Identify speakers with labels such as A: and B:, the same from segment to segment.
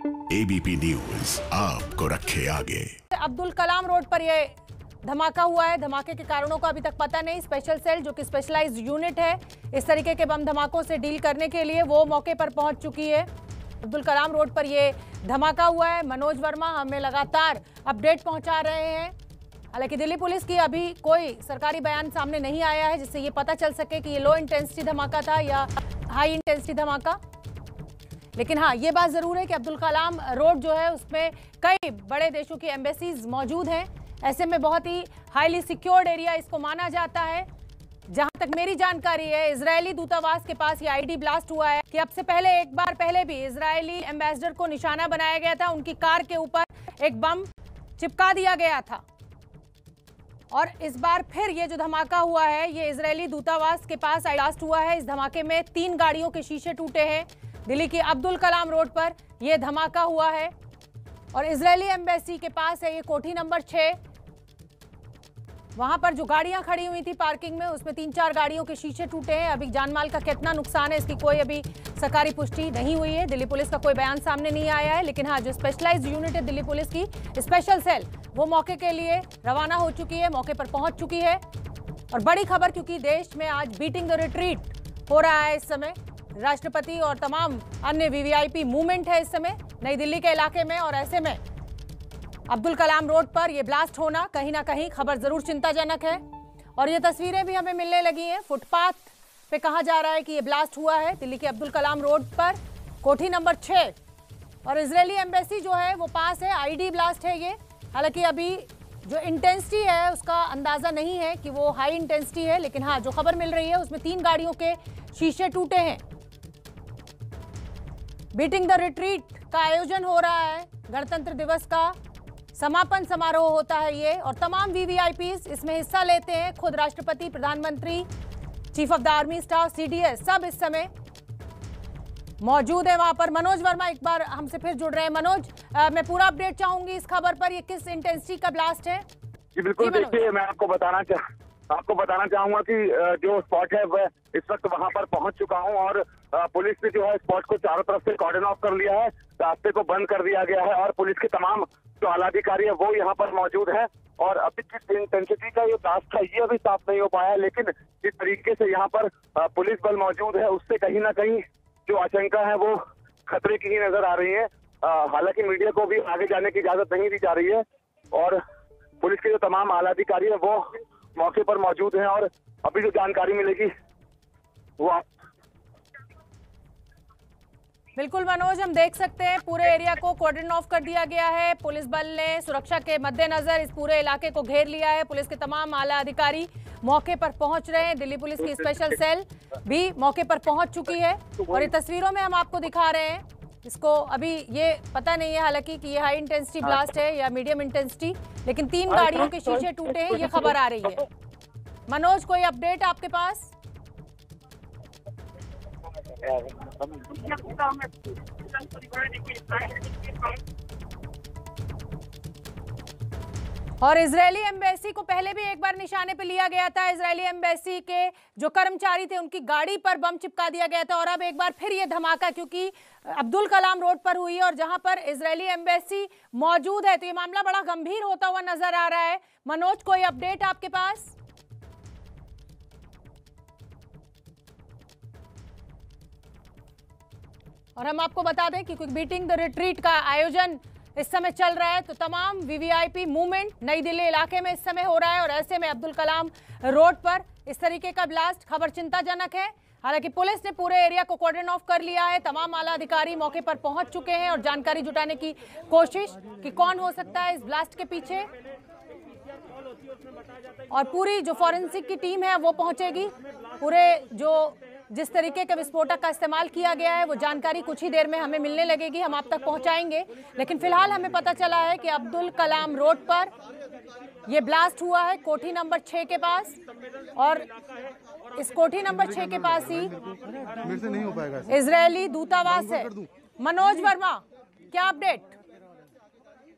A: ABP news आपको रखे आगे।
B: अब्दुल कलाम रोड पर ये धमाका हुआ है। धमाके के कारणों का अभी तक पता नहीं। स्पेशल सेल जो कि स्पेशलाइज्ड यूनिट है इस तरीके के बम धमाकों से डील करने के लिए, वो मौके पर पहुंच चुकी है। अब्दुल कलाम रोड पर ये धमाका हुआ है। मनोज वर्मा हमें लगातार अपडेट पहुंचा रहे हैं। हालांकि दिल्ली पुलिस की अभी कोई सरकारी बयान सामने नहीं आया है जिससे ये पता चल सके कि ये लो इंटेंसिटी धमाका था या हाई इंटेंसिटी धमाका। लेकिन हाँ, ये बात जरूर है कि अब्दुल कलाम रोड जो है उसमें कई बड़े देशों की एम्बेसीज मौजूद हैं। ऐसे में बहुत ही हाईली सिक्योर्ड एरिया इसको माना जाता है। जहां तक मेरी जानकारी है, इजरायली दूतावास के पास ये आईडी ब्लास्ट हुआ है कि अब से पहले एक बार पहले भी इजरायली एम्बेसडर को निशाना बनाया गया था। उनकी कार के ऊपर एक बम चिपका दिया गया था और इस बार फिर ये जो धमाका हुआ है ये इजरायली दूतावास के पास ब्लास्ट हुआ है। इस धमाके में 3 गाड़ियों के शीशे टूटे हैं। दिल्ली की अब्दुल कलाम रोड पर यह धमाका हुआ है और इजरायली एम्बेसी के पास है ये कोठी नंबर 6। वहां पर जो गाड़ियां खड़ी हुई थी पार्किंग में, उसमें 3-4 गाड़ियों के शीशे टूटे हैं। अभी जानमाल का कितना नुकसान है इसकी कोई अभी सरकारी पुष्टि नहीं हुई है। दिल्ली पुलिस का कोई बयान सामने नहीं आया है। लेकिन हाँ, जो स्पेशलाइज्ड यूनिट है दिल्ली पुलिस की स्पेशल सेल, वो मौके के लिए रवाना हो चुकी है, मौके पर पहुंच चुकी है। और बड़ी खबर, क्योंकि देश में आज बीटिंग द रिट्रीट हो रहा है। इस समय राष्ट्रपति और तमाम अन्य वीवीआईपी मूवमेंट है इस समय नई दिल्ली के इलाके में, और ऐसे में अब्दुल कलाम रोड पर यह ब्लास्ट होना कहीं ना कहीं खबर जरूर चिंताजनक है। और ये तस्वीरें भी हमें मिलने लगी हैं। फुटपाथ पे कहा जा रहा है कि यह ब्लास्ट हुआ है दिल्ली के अब्दुल कलाम रोड पर कोठी नंबर 6 और इजरायली एम्बेसी जो है वो पास है। आईडी ब्लास्ट है ये। हालांकि अभी जो इंटेंसिटी है उसका अंदाजा नहीं है कि वो हाई इंटेंसिटी है, लेकिन हाँ, जो खबर मिल रही है उसमें 3 गाड़ियों के शीशे टूटे हैं। बीटिंग द रिट्रीट का आयोजन हो रहा है। गणतंत्र दिवस का समापन समारोह होता है ये, और तमाम वीवीआईपीज इसमें हिस्सा लेते हैं। खुद राष्ट्रपति, प्रधानमंत्री, chief of the army staff, CDS सब इस समय मौजूद है वहां पर। मनोज वर्मा एक बार हमसे फिर जुड़ रहे हैं। मनोज, मैं पूरा अपडेट चाहूंगी इस खबर पर। ये किस इंटेंसिटी का ब्लास्ट है?
C: जी बिल्कुल, देखिए मैं आपको बताना चाहूंगा कि जो स्पॉट है वह इस वक्त वहां पर पहुंच चुका हूं और पुलिस ने जो है स्पॉट को चारों तरफ से कॉर्डन ऑफ कर लिया है। रास्ते को बंद कर दिया गया है और पुलिस के तमाम जो आलाधिकारी है वो यहाँ पर मौजूद है। और अभी किस इंटेंसिटी का ये ब्लास्ट था ये अभी साफ नहीं हो पाया, लेकिन जिस तरीके से यहाँ पर पुलिस बल मौजूद है उससे कहीं ना कहीं जो आशंका है वो खतरे की ही नजर आ रही है। हालांकि मीडिया को भी आगे जाने की इजाजत नहीं दी जा रही है और पुलिस के जो तमाम आलाधिकारी है वो मौके पर मौजूद हैं और अभी जो जानकारी मिलेगी वो
B: बिल्कुल मनोज, हम देख सकते हैं पूरे एरिया को कॉर्डन ऑफ कर दिया गया है। पुलिस बल ने सुरक्षा के मद्देनजर इस पूरे इलाके को घेर लिया है। पुलिस के तमाम आला अधिकारी मौके पर पहुंच रहे हैं। दिल्ली पुलिस की स्पेशल सेल भी मौके पर पहुंच चुकी है और ये तस्वीरों में हम आपको दिखा रहे हैं। इसको अभी ये पता नहीं है हालांकि कि ये हाई इंटेंसिटी ब्लास्ट है या मीडियम इंटेंसिटी, लेकिन 3 गाड़ियों के शीशे टूटे हैं, ये खबर आ रही है। मनोज, कोई अपडेट आपके पास? और इजरायली एम्बेसी को पहले भी एक बार निशाने पे लिया गया था। इजरायली एम्बेसी के जो कर्मचारी थे उनकी गाड़ी पर बम चिपका दिया गया था और अब एक बार फिर ये धमाका क्योंकि अब्दुल कलाम रोड पर हुई है और जहां पर इजरायली एम्बेसी मौजूद है, तो ये मामला बड़ा गंभीर होता हुआ नजर आ रहा है। मनोज, कोई अपडेट आपके पास? और हम आपको बता दें कि बीटिंग द रिट्रीट का आयोजन इस समय चल रहा है, तो तमाम वीवीआईपी मूवमेंट नई दिल्ली इलाके में इस समय हो रहा है और ऐसे में अब्दुल कलाम रोड पर इस तरीके का ब्लास्ट खबर चिंताजनक है। हालांकि पुलिस ने पूरे एरिया को कॉर्डन ऑफ कर लिया है। तमाम आला अधिकारी मौके पर पहुंच चुके हैं और जानकारी जुटाने की कोशिश कि कौन हो सकता है इस ब्लास्ट के पीछे, और पूरी जो फॉरेंसिक की टीम है वो पहुंचेगी। पूरे जो जिस तरीके के विस्फोटक का इस्तेमाल किया गया है वो जानकारी कुछ ही देर में हमें मिलने लगेगी, हम आप तक पहुंचाएंगे। लेकिन फिलहाल हमें पता चला है कि अब्दुल कलाम रोड पर यह ब्लास्ट हुआ है कोठी नंबर 6 के पास, और इस कोठी नंबर 6 के पास ही इजरायली दूतावास है। मनोज वर्मा, क्या अपडेट?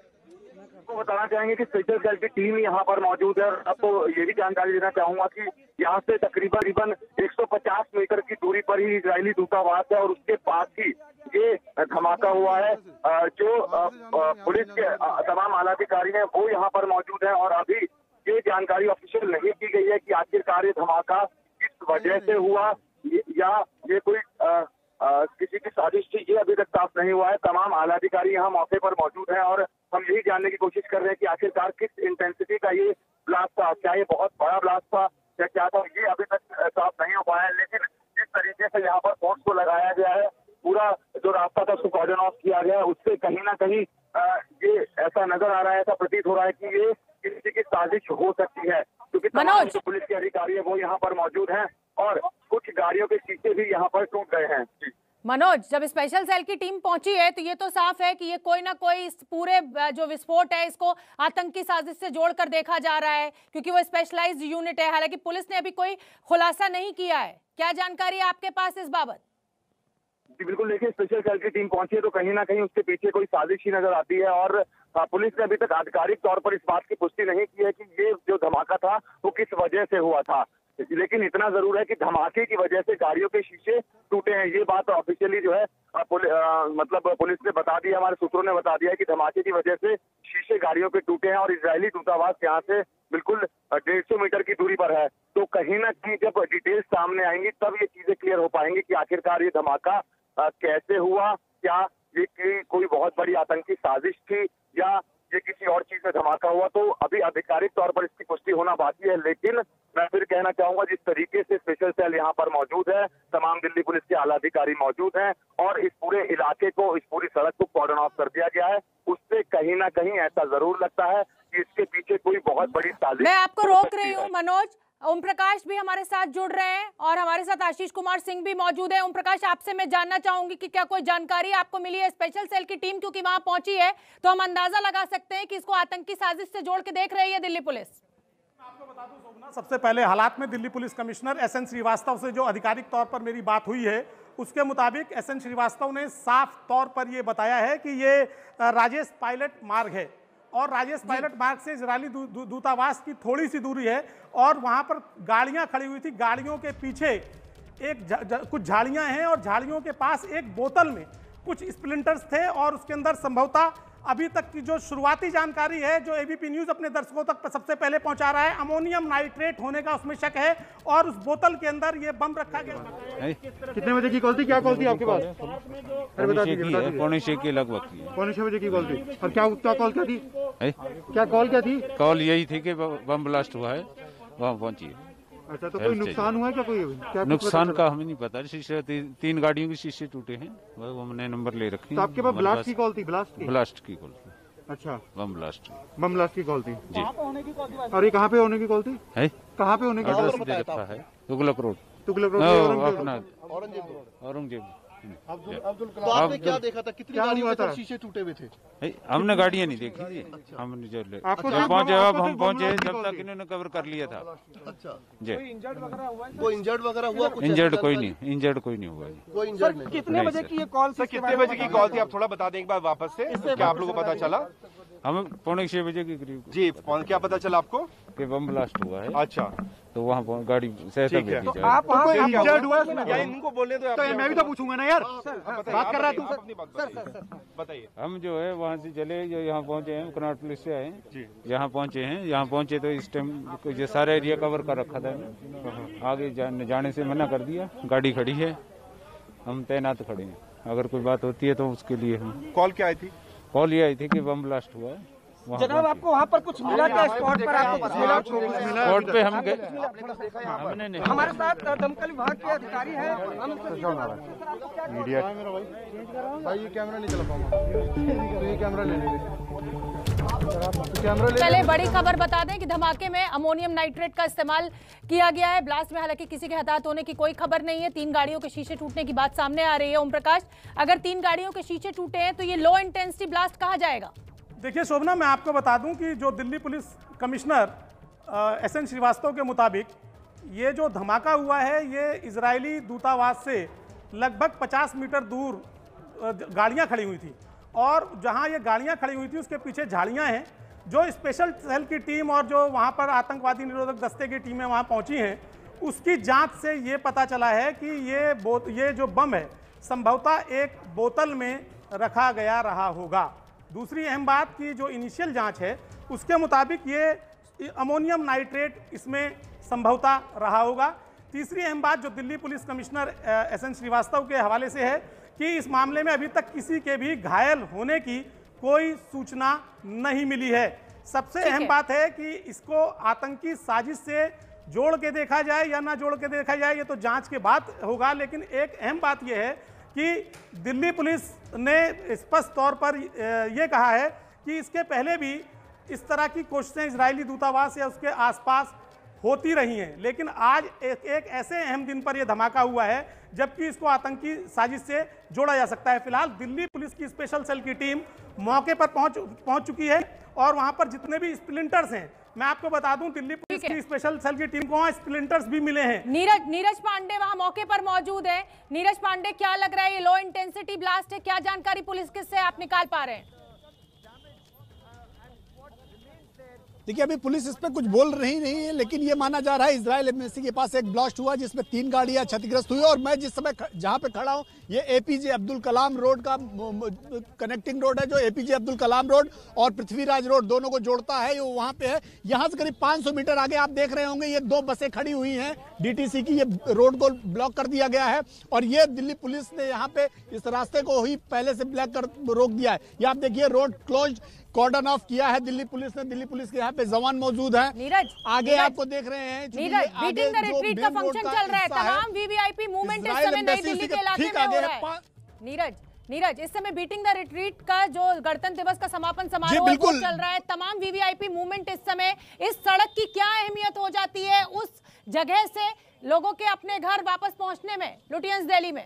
C: बताना चाहेंगे कि स्पेशल सेल की टीम यहाँ पर मौजूद है और आपको ये भी जानकारी देना चाहूंगा कि यहाँ से तकरीबन 150 मीटर की दूरी पर ही इजरायली दूतावास है और उसके पास ही ये धमाका हुआ है। जो पुलिस के तमाम आलाधिकारी हैं वो यहाँ पर मौजूद हैं और अभी ये जानकारी ऑफिशियल नहीं की गई है कि आखिरकार ये धमाका किस वजह से हुआ या ये कोई किसी की साजिश थी, ये अभी तक साफ नहीं हुआ है। तमाम आलाधिकारी यहाँ मौके पर मौजूद हैं और हम यही जानने की कोशिश कर रहे हैं कि आखिरकार किस इंटेंसिटी का ये ब्लास्ट था, क्या ये बहुत बड़ा ब्लास्ट था या क्या था, ये अभी तक साफ नहीं हो पाया है। लेकिन जिस तरीके से यहाँ पर फोर्स को लगाया गया है, पूरा जो रास्ता था उसको कॉर्डन ऑफ किया गया है, उससे कहीं ना कहीं ये ऐसा नजर आ रहा है, ऐसा प्रतीत हो रहा है कि ये किसी की साजिश हो सकती है, क्योंकि तमाम जो पुलिस के अधिकारी है वो यहाँ पर मौजूद हैं और कुछ गाड़ियों के शीशे भी यहाँ पर टूट गए हैं।
B: मनोज, जब स्पेशल सेल की टीम पहुंची है तो ये तो साफ है कि ये कोई ना कोई इस पूरे जो विस्फोट है इसको आतंकी साजिश से जोड़कर देखा जा रहा है, क्योंकि वो स्पेशलाइज्ड यूनिट है। हालांकि पुलिस ने अभी कोई खुलासा नहीं किया है। क्या जानकारी है आपके पास इस बाबत?
C: जी बिल्कुल, देखिए स्पेशल सेल की टीम पहुंची है तो कहीं ना कहीं उसके पीछे कोई साजिश ही नजर आती है और पुलिस ने अभी तक आधिकारिक तौर पर इस बात की पुष्टि नहीं की है कि ये जो धमाका था वो किस वजह से हुआ था। लेकिन इतना जरूर है कि धमाके की वजह से गाड़ियों के शीशे टूटे हैं, ये बात ऑफिशियली जो है मतलब पुलिस ने बता दिया, हमारे सूत्रों ने बता दिया है कि धमाके की वजह से शीशे गाड़ियों के टूटे हैं और इजरायली दूतावास यहाँ से बिल्कुल 150 मीटर की दूरी पर है। तो कहीं ना कहीं जब डिटेल्स सामने आएंगी तब ये चीजें क्लियर हो पाएंगी कि आखिरकार ये धमाका कैसे हुआ, क्या ये कोई बहुत बड़ी आतंकी साजिश थी या ये किसी और चीज में धमाका हुआ। तो अभी आधिकारिक तौर पर इसकी पुष्टि होना बाकी है। लेकिन मैं फिर कहना चाहूंगा, जिस तरीके से स्पेशल सेल यहाँ पर मौजूद है, तमाम दिल्ली पुलिस के आला अधिकारी मौजूद हैं और इस पूरे इलाके को, इस पूरी सड़क को कॉर्डन ऑफ कर दिया गया है, उससे कहीं ना कहीं ऐसा जरूर लगता है कि इसके पीछे कोई बहुत बड़ी साजिश।
B: मैं आपको रोक रही हूँ मनोज। ओम प्रकाश भी हमारे साथ जुड़ रहे हैं और हमारे साथ आशीष कुमार सिंह भी मौजूद है। ओम प्रकाश, आपसे मैं जानना चाहूंगी कि क्या कोई जानकारी आपको मिली है? स्पेशल सेल की टीम क्योंकि वहां पहुंची है तो हम अंदाजा लगा सकते हैं कि इसको आतंकी साजिश से जोड़ के देख रही है दिल्ली पुलिस।
D: आपको बता दूं शोभना, सबसे पहले हालात में Delhi police commissioner SN Srivastava से जो आधिकारिक तौर पर मेरी बात हुई है उसके मुताबिक एसएन श्रीवास्तव ने साफ तौर पर यह बताया है कि ये राजेश पायलट मार्ग है और राजेश पायलट मार्ग से इजरायली दूतावास की थोड़ी सी दूरी है और वहां पर गाड़ियां खड़ी हुई थी। गाड़ियों के पीछे कुछ झाड़ियां हैं और झाड़ियों के पास एक बोतल में कुछ स्प्लिंटर्स थे और उसके अंदर संभवतः अभी तक की जो शुरुआती जानकारी है जो एबीपी न्यूज अपने दर्शकों तक सबसे पहले पहुंचा रहा है, अमोनियम नाइट्रेट होने का उसमें शक है और उस बोतल के अंदर ये बम रखा गया।
E: कितने बजे की कॉल थी? क्या कॉल थी आपके पास?
F: पौने 6 के लगभग थी।
E: पौने 6 बजे की कॉल थी और क्या कॉल क्या थी? क्या कॉल क्या थी?
F: कॉल यही थी कि बम ब्लास्ट हुआ है, वहाँ पहुंची।
E: अच्छा, तो कोई नुकसान हुआ है क्या? कोई क्या
F: नुकसान का हमें नहीं पता। शीशे 3 गाड़ियों के शीशे टूटे हैं, वो हमने नंबर ले रखे हैं।
E: तो आपके पास ब्लास्ट की कॉल थी?
F: ब्लास्ट की कॉल थी।
E: अच्छा,
F: बम ब्लास्ट
E: की कॉल थी
F: जी।
E: और ये कहाँ पे होने की कॉल थी? कहाँ पे होने की कॉल
F: है? तुगलक रोड
E: अपना
F: औरंगजेब।
G: तो आपने क्या देखा था? कितनी गाड़ियों के शीशे टूटे हुए थे?
F: हमने गाड़ियां नहीं देखी थी, हमने जो पहुंचे अब हम पहुंचे जब तक इन्होंने कवर कर लिया था।
G: अच्छा
F: जी।
G: कोई इंजर्ड वगैरह हुआ?
F: इंजर्ड कोई नहीं हुआ।
G: कोई इंजर्ड नहीं।
H: कितने बजे की ये कॉल? सर कितने बजे की कॉल थी? आप थोड़ा बता दें एक बार वापस से, क्या आप लोगों को पता चला?
F: हमें पौने 6 बजे के करीब
H: जी। क्या पता चला आपको?
F: कि बम ब्लास्ट हुआ है।
H: अच्छा,
F: तो वहाँ गाड़ी सहायता भेजी जाए।
H: आप इंजर्ड हुआ या इनको बोलने दो?
E: तो मैं भी तो पूछूंगा ना यार, बात कर रहा है
H: तू। बताइए।
F: हम जो है वहाँ से चले, जो यहाँ पहुँचे हैं, कनाट पुलिस से आए, यहाँ पहुँचे हैं। यहाँ पहुँचे तो इस टाइम जो सारा एरिया कवर कर रखा था, आगे जाने से मना कर दिया। गाड़ी खड़ी है, हम तैनात खड़े हैं, अगर कोई बात होती है तो उसके लिए हम।
H: कॉल क्या आई थी?
F: कॉल ये आई थी कि बम ब्लास्ट हुआ है।
H: जनाब, आपको वहाँ पर कुछ मिला क्या? स्पॉट पर आपको कुछ मिला?
F: स्पॉट पे हम गए, हमने नहीं।
H: हमारे साथ दमकल विभाग के अधिकारी हैं।
E: मीडिया
G: भाई ये कैमरा नहीं चला पाऊंगा, तो ये कैमरा ले
B: चले बड़ी खबर बता दें कि धमाके में अमोनियम नाइट्रेट का इस्तेमाल किया गया है। ब्लास्ट में हालांकि किसी के हताहत होने की कोई खबर नहीं है। 3 गाड़ियों के शीशे टूटने की बात सामने आ रही है। ओम प्रकाश, अगर 3 गाड़ियों के शीशे टूटे हैं तो ये लो इंटेंसिटी ब्लास्ट कहा जाएगा?
D: देखिए शोभना, मैं आपको बता दूं कि जो Delhi police commissioner SN Srivastava के मुताबिक ये जो धमाका हुआ है ये इजरायली दूतावास से लगभग 50 मीटर दूर गाड़ियां खड़ी हुई थी और जहां ये गाड़ियां खड़ी हुई थी उसके पीछे झाड़ियां हैं। जो स्पेशल सेल की टीम और जो वहां पर आतंकवादी निरोधक दस्ते की टीमें वहां पहुंची हैं उसकी जांच से ये पता चला है कि ये जो बम है संभवतः एक बोतल में रखा गया रहा होगा। दूसरी अहम बात की जो इनिशियल जांच है उसके मुताबिक ये अमोनियम नाइट्रेट इसमें संभवतः रहा होगा। तीसरी अहम बात जो Delhi police commissioner SN Srivastava के हवाले से है कि इस मामले में अभी तक किसी के भी घायल होने की कोई सूचना नहीं मिली है। सबसे अहम बात है कि इसको आतंकी साजिश से जोड़ के देखा जाए या ना जोड़ के देखा जाए ये तो जांच के बाद होगा, लेकिन एक अहम बात यह है कि दिल्ली पुलिस ने स्पष्ट तौर पर यह कहा है कि इसके पहले भी इस तरह की कोशिशें इजरायली दूतावास या उसके आसपास होती रही हैं, लेकिन आज एक ऐसे अहम दिन पर यह धमाका हुआ है जबकि इसको आतंकी साजिश से जोड़ा जा सकता है। फिलहाल दिल्ली पुलिस की स्पेशल सेल की टीम मौके पर पहुंच चुकी है और वहां पर जितने भी स्प्लिंटर्स हैं, मैं आपको बता दूं दिल्ली पुलिस की स्पेशल सेल की टीम को वहां स्प्लिंटर्स भी मिले हैं।
B: नीरज पांडे वहां मौके पर मौजूद है। नीरज पांडे, क्या लग रहा है ये लो इंटेंसिटी ब्लास्ट है? क्या जानकारी पुलिस किससे आप निकाल पा रहे हैं?
I: देखिए, अभी पुलिस इस पर कुछ बोल रही नहीं है, लेकिन ये माना जा रहा है इजराइल एम्बेसी के पास एक ब्लास्ट हुआ जिसमें 3 गाड़ियां क्षतिग्रस्त हुई। और मैं जिस समय जहां पे खड़ा हूं ये APJ अब्दुल कलाम रोड का कनेक्टिंग रोड है, जो APJ अब्दुल कलाम रोड और पृथ्वीराज रोड दोनों को जोड़ता है, वो वहां पे है। यहां से करीब 500 मीटर आगे आप देख रहे होंगे ये 2 बसें खड़ी हुई हैं DTC की। ये रोड को ब्लॉक कर दिया गया है और ये दिल्ली पुलिस ने यहाँ पे इस रास्ते को ही पहले से ब्लॉक कर रोक दिया है। ये आप देखिए रोड क्लोज, कॉर्डन ऑफ किया है दिल्ली पुलिस ने। दिल्ली पुलिस के यहाँ पे जवान मौजूद हैं।
B: नीरज,
I: आगे आपको देख रहे हैं
B: बीटिंग द रिट्रीट का फंक्शन चल रहा है। तमाम VVIP मूवमेंट इस समय नई दिल्ली के इलाके में हो रहा है। नीरज, इस समय बीटिंग द रिट्रीट का जो गणतंत्र दिवस का समापन समारोह चल रहा है, तमाम VVIP मूवमेंट इस समय इस सड़क की क्या अहमियत हो जाती है उस जगह से लोगों के अपने घर वापस पहुंचने में लुटियंस दिल्ली में?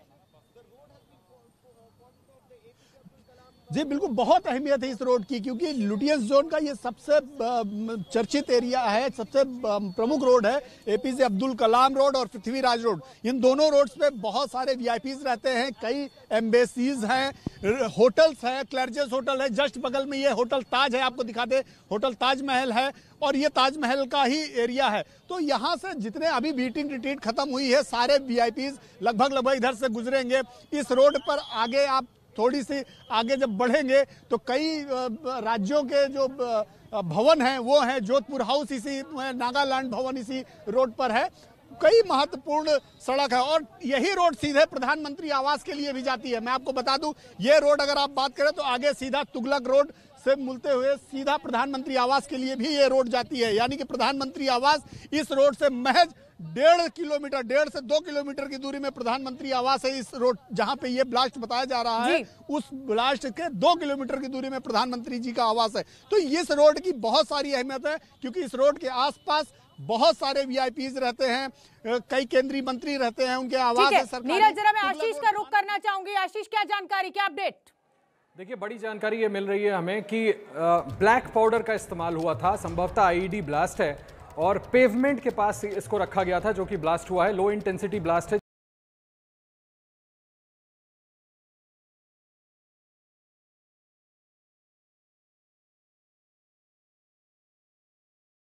I: जी बिल्कुल, बहुत अहमियत है इस रोड की, क्योंकि लुटियंस जोन का ये सबसे चर्चित एरिया है, सबसे प्रमुख रोड है। APJ अब्दुल कलाम रोड और पृथ्वीराज रोड, इन दोनों रोड्स पे बहुत सारे VIPs रहते हैं, कई एम्बेसीज हैं, होटल्स हैं। क्लर्जेस होटल है, जस्ट बगल में ये होटल ताज है, आपको दिखा दे, होटल ताजमहल है और ये ताजमहल का ही एरिया है। तो यहाँ से जितने अभी बीटिंग रिट्रीट खत्म हुई है, सारे VIPs लगभग इधर से गुजरेंगे। इस रोड पर आगे आप थोड़ी सी आगे जब बढ़ेंगे तो कई राज्यों के जो भवन हैं वो हैं। जोधपुर हाउस इसी, नागालैंड भवन इसी रोड पर है। कई महत्वपूर्ण सड़क है और यही रोड सीधे प्रधानमंत्री आवास के लिए भी जाती है। मैं आपको बता दूं, ये रोड अगर आप बात करें तो आगे सीधा तुगलक रोड से मिलते हुए सीधा प्रधानमंत्री आवास के लिए भी ये रोड जाती है। यानी कि प्रधानमंत्री आवास इस रोड से महज 1.5 किलोमीटर, 1.5 से 2 किलोमीटर की दूरी में प्रधानमंत्री आवास है। इस रोड जहां पे ये ब्लास्ट बताया जा रहा है, उस ब्लास्ट के 2 किलोमीटर की दूरी में प्रधानमंत्री जी का आवास है। तो इस रोड की बहुत सारी अहमियत है, क्योंकि इस रोड के आसपास बहुत सारे VIPs रहते हैं, कई केंद्रीय मंत्री रहते हैं, उनके आवास है सरकारी।
B: नीरज, जरा मैं आशीष का रुख करना चाहूंगी। आशीष, क्या जानकारी, क्या अपडेट?
J: देखिए, बड़ी जानकारी ये मिल रही है हमें कि ब्लैक पाउडर का इस्तेमाल हुआ था, संभवतः IED ब्लास्ट है और पेवमेंट के पास इसको रखा गया था, जो कि ब्लास्ट हुआ है। लो इंटेंसिटी ब्लास्ट है।